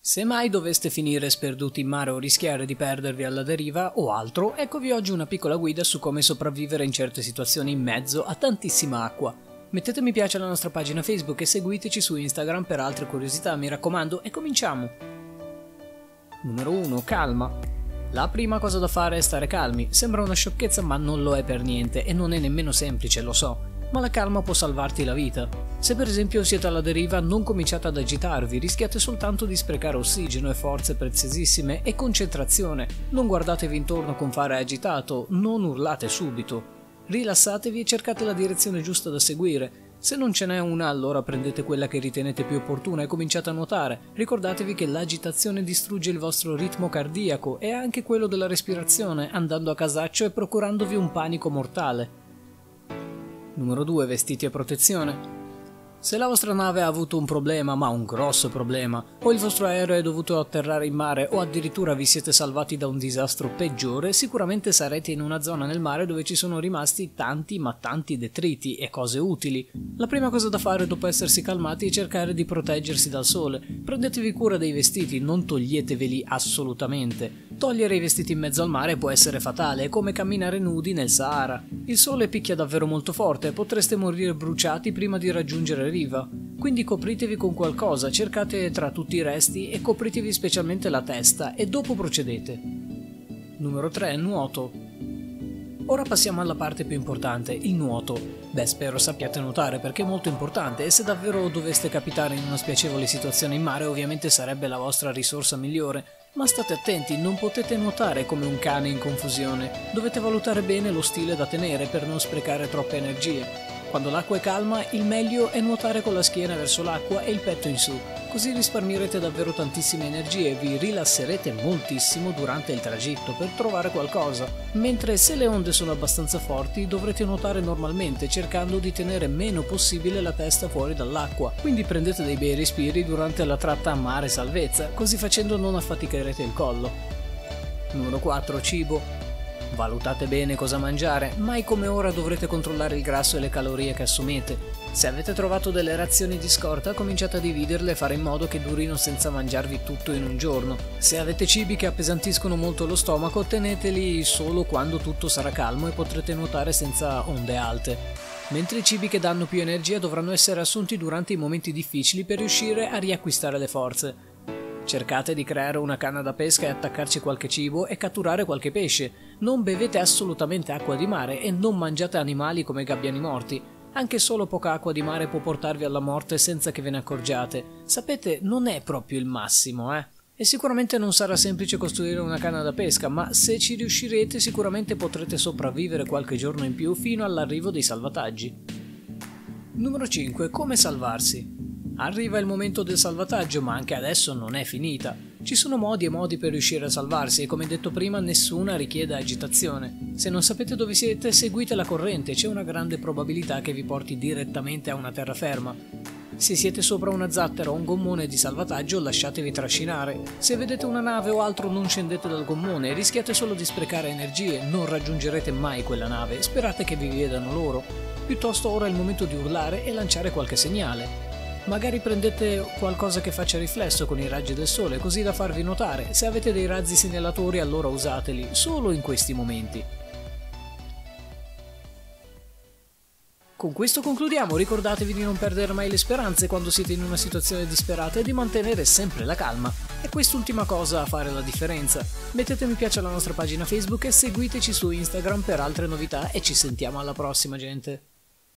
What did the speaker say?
Se mai doveste finire sperduti in mare o rischiare di perdervi alla deriva o altro, eccovi oggi una piccola guida su come sopravvivere in certe situazioni in mezzo a tantissima acqua. Mettete mi piace alla nostra pagina Facebook e seguiteci su Instagram per altre curiosità, mi raccomando, e cominciamo! Numero 1. Calma. La prima cosa da fare è stare calmi. Sembra una sciocchezza ma non lo è per niente e non è nemmeno semplice, lo so. Ma la calma può salvarti la vita. Se per esempio siete alla deriva, non cominciate ad agitarvi, rischiate soltanto di sprecare ossigeno e forze preziosissime e concentrazione. Non guardatevi intorno con fare agitato, non urlate subito. Rilassatevi e cercate la direzione giusta da seguire. Se non ce n'è una, allora prendete quella che ritenete più opportuna e cominciate a nuotare. Ricordatevi che l'agitazione distrugge il vostro ritmo cardiaco e anche quello della respirazione, andando a casaccio e procurandovi un panico mortale. Numero 2. Vestiti a protezione. Se la vostra nave ha avuto un problema, ma un grosso problema, o il vostro aereo è dovuto atterrare in mare o addirittura vi siete salvati da un disastro peggiore, sicuramente sarete in una zona nel mare dove ci sono rimasti tanti detriti e cose utili. La prima cosa da fare dopo essersi calmati è cercare di proteggersi dal sole. Prendetevi cura dei vestiti, non toglieteveli assolutamente. Togliere i vestiti in mezzo al mare può essere fatale, è come camminare nudi nel Sahara. Il sole picchia davvero molto forte e potreste morire bruciati prima di raggiungere riva. Quindi copritevi con qualcosa, cercate tra tutti i resti e copritevi specialmente la testa e dopo procedete. Numero 3. Nuoto. Ora passiamo alla parte più importante, il nuoto. Beh, spero sappiate nuotare perché è molto importante e se davvero doveste capitare in una spiacevole situazione in mare ovviamente sarebbe la vostra risorsa migliore. Ma state attenti, non potete nuotare come un cane in confusione. Dovete valutare bene lo stile da tenere per non sprecare troppe energie. Quando l'acqua è calma, il meglio è nuotare con la schiena verso l'acqua e il petto in su, così risparmierete davvero tantissime energie e vi rilasserete moltissimo durante il tragitto per trovare qualcosa. Mentre se le onde sono abbastanza forti, dovrete nuotare normalmente, cercando di tenere meno possibile la testa fuori dall'acqua. Quindi prendete dei bei respiri durante la tratta mare-salvezza, così facendo non affaticherete il collo. Numero 4. Cibo. Valutate bene cosa mangiare, mai come ora dovrete controllare il grasso e le calorie che assumete. Se avete trovato delle razioni di scorta, cominciate a dividerle e fare in modo che durino senza mangiarvi tutto in un giorno. Se avete cibi che appesantiscono molto lo stomaco, teneteli solo quando tutto sarà calmo e potrete nuotare senza onde alte. Mentre i cibi che danno più energia dovranno essere assunti durante i momenti difficili per riuscire a riacquistare le forze. Cercate di creare una canna da pesca e attaccarci qualche cibo e catturare qualche pesce. Non bevete assolutamente acqua di mare e non mangiate animali come gabbiani morti. Anche solo poca acqua di mare può portarvi alla morte senza che ve ne accorgiate. Sapete, non è proprio il massimo, E sicuramente non sarà semplice costruire una canna da pesca, ma se ci riuscirete sicuramente potrete sopravvivere qualche giorno in più fino all'arrivo dei salvataggi. Numero 5. Come salvarsi? Arriva il momento del salvataggio, ma anche adesso non è finita. Ci sono modi e modi per riuscire a salvarsi e come detto prima nessuna richiede agitazione. Se non sapete dove siete, seguite la corrente, c'è una grande probabilità che vi porti direttamente a una terraferma. Se siete sopra una zattera o un gommone di salvataggio, lasciatevi trascinare. Se vedete una nave o altro non scendete dal gommone, rischiate solo di sprecare energie, non raggiungerete mai quella nave, sperate che vi vedano loro. Piuttosto ora è il momento di urlare e lanciare qualche segnale. Magari prendete qualcosa che faccia riflesso con i raggi del sole, così da farvi notare. Se avete dei razzi segnalatori, allora usateli, solo in questi momenti. Con questo concludiamo, ricordatevi di non perdere mai le speranze quando siete in una situazione disperata e di mantenere sempre la calma. È quest'ultima cosa a fare la differenza. Mettete mi piace alla nostra pagina Facebook e seguiteci su Instagram per altre novità e ci sentiamo alla prossima, gente.